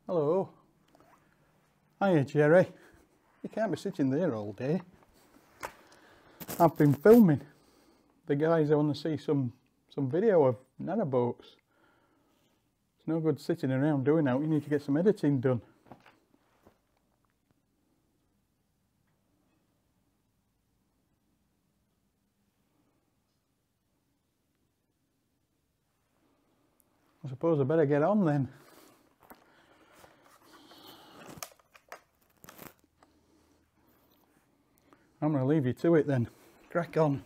Hello. Hiya, Jerry. You can't be sitting there all day. I've been filming. The guys want to see some video of narrowboats. It's no good sitting around doing that. You need to get some editing done. I suppose I better get on then. I'm going to leave you to it then. Crack on.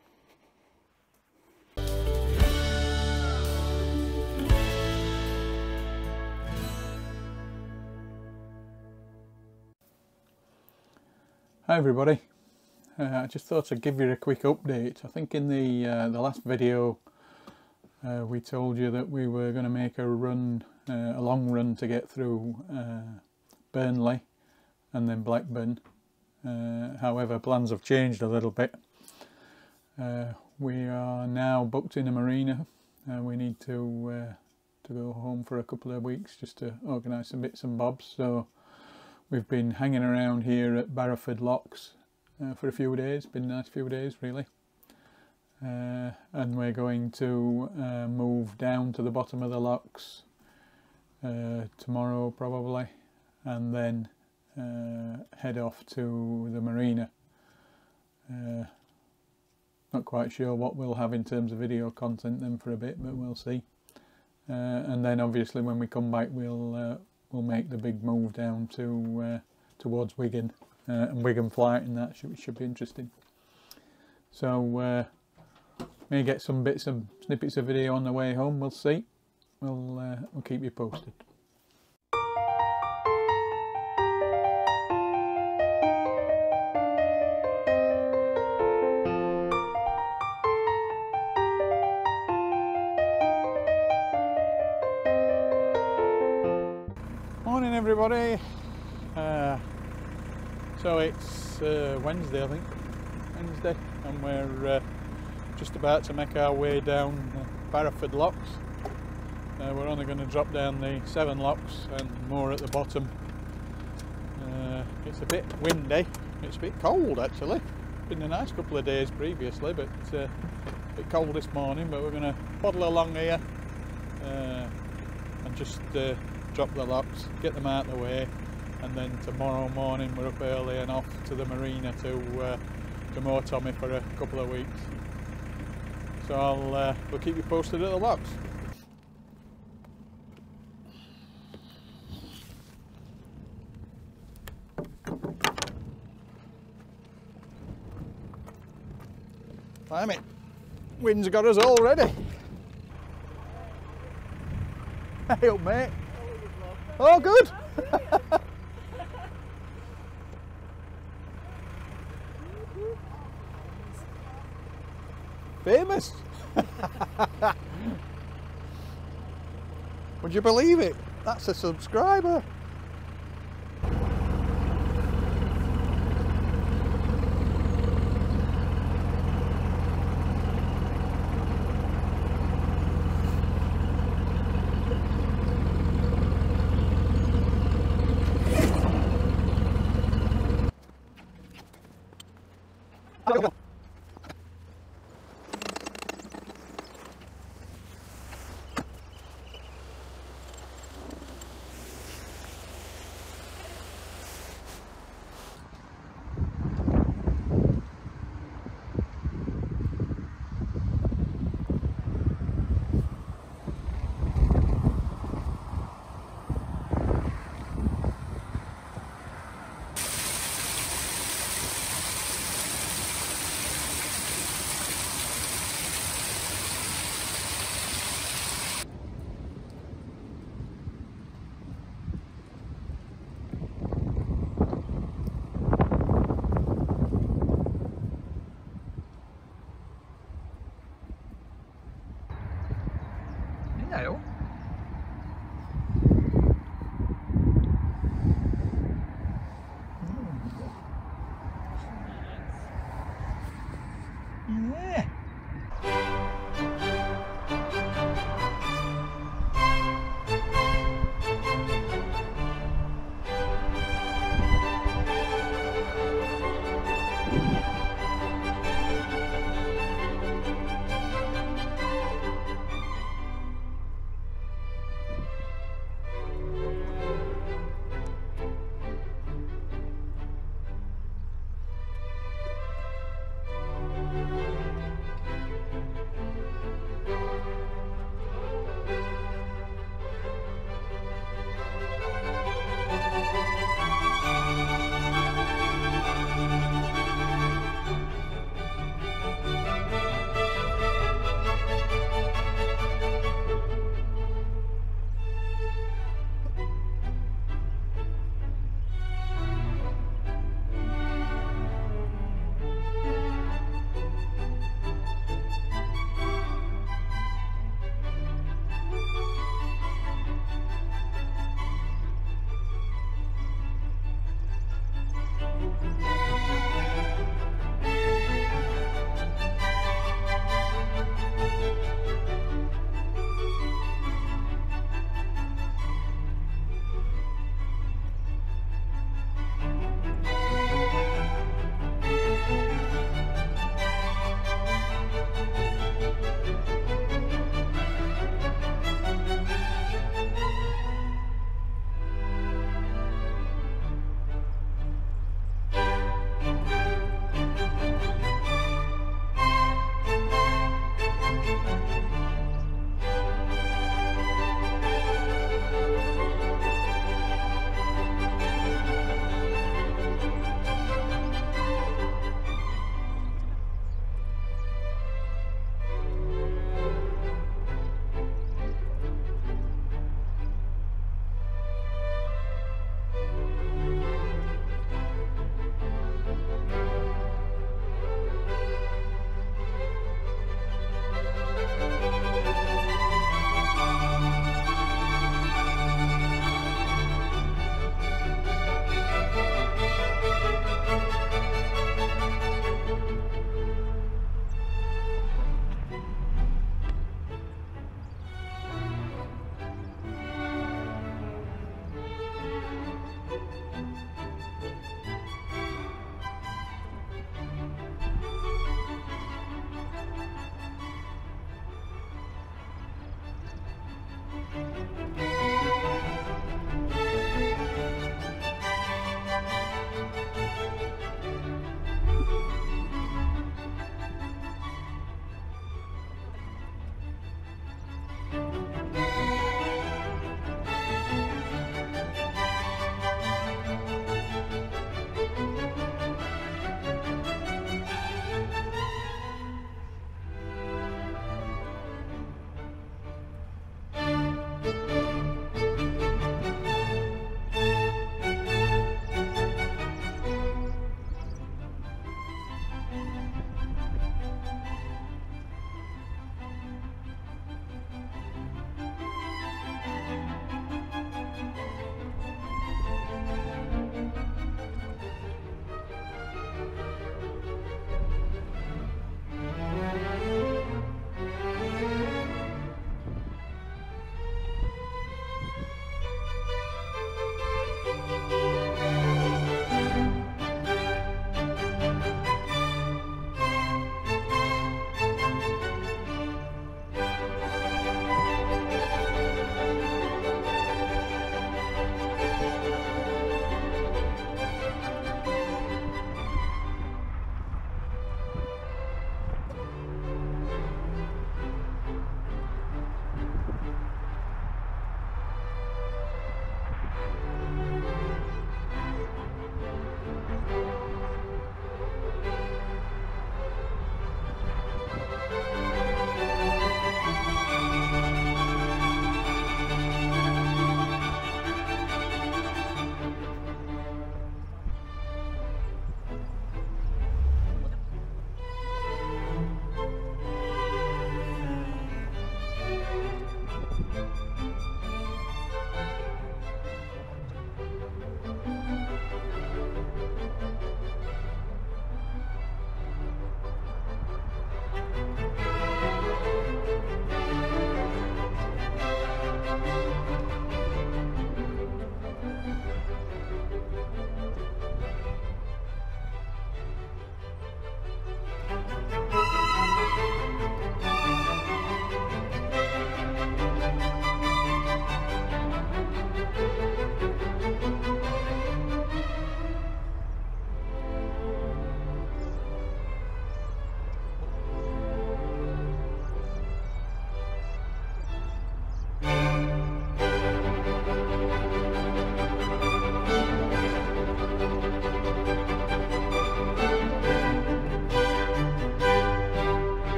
Hi everybody. I just thought I'd give you a quick update. I think in the last video we told you that we were going to make a run, a long run to get through Burnley and then Blackburn. However, plans have changed a little bit. We are now booked in a marina. We need to go home for a couple of weeks just to organise some bits and bobs. So we've been hanging around here at Barrowford locks for a few days. Been a nice few days really. And we're going to move down to the bottom of the locks tomorrow probably, and then head off to the marina. Not quite sure what we'll have in terms of video content then for a bit, but we'll see. And then obviously when we come back we'll make the big move down to towards Wigan and Wigan flight, and that should be interesting. So may get some snippets of video on the way home. We'll see. We'll keep you posted. Morning everybody. So it's Wednesday, I think. Wednesday, and we're just about to make our way down Barrowford locks. We're only going to drop down the 7 locks and more at the bottom. It's a bit windy, it's a bit cold actually. Been a nice couple of days previously, but a bit cold this morning. But we're going to paddle along here and just drop the locks, get them out of the way, and then tomorrow morning we're up early and off to the marina to more TOMMi for a couple of weeks. So we'll keep you posted at the locks. Blimey, wind's got us all ready. Hey up mate. Oh good. Famous. Would you believe it? That's a subscriber. Hello. Yeah.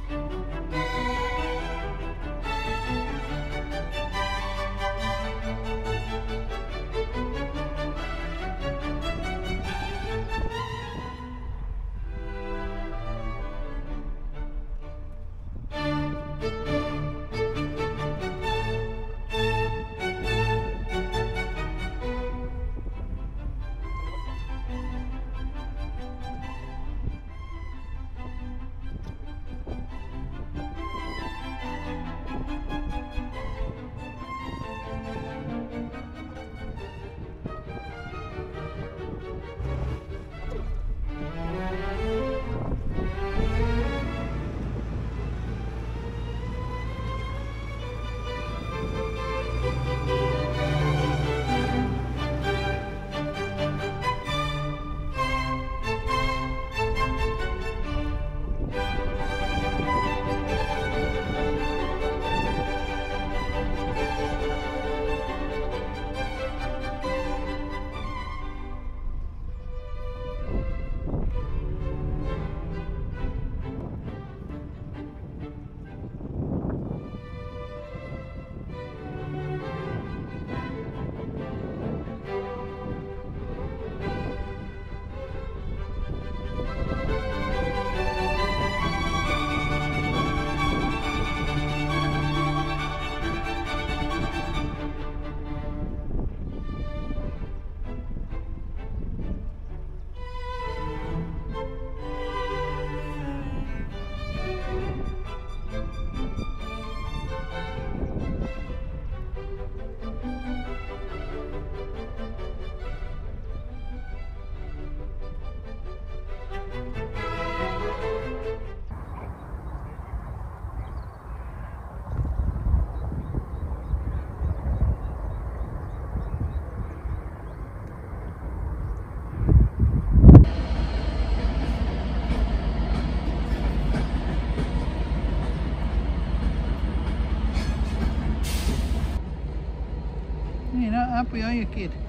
You're not happy, are you, kid?